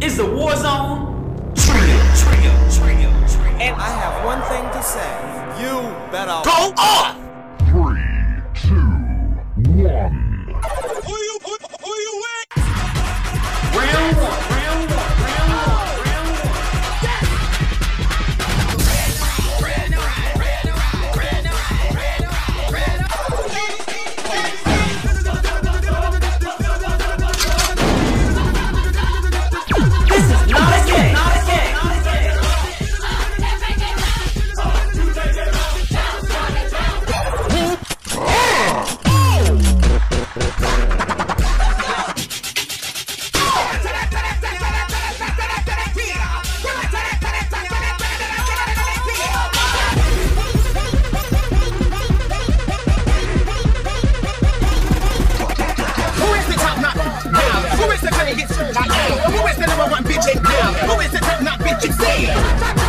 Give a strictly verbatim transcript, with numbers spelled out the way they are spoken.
is the Warzone Trio, Trio, Trio, Trio. And I have one thing to say. You better go off! Three, two, one. Who you, who, who you with? Round one, round one, round one, round one. This is not a game, not a game, not a game. Who is the number one bitch in town? Who is the top notch bitch in town?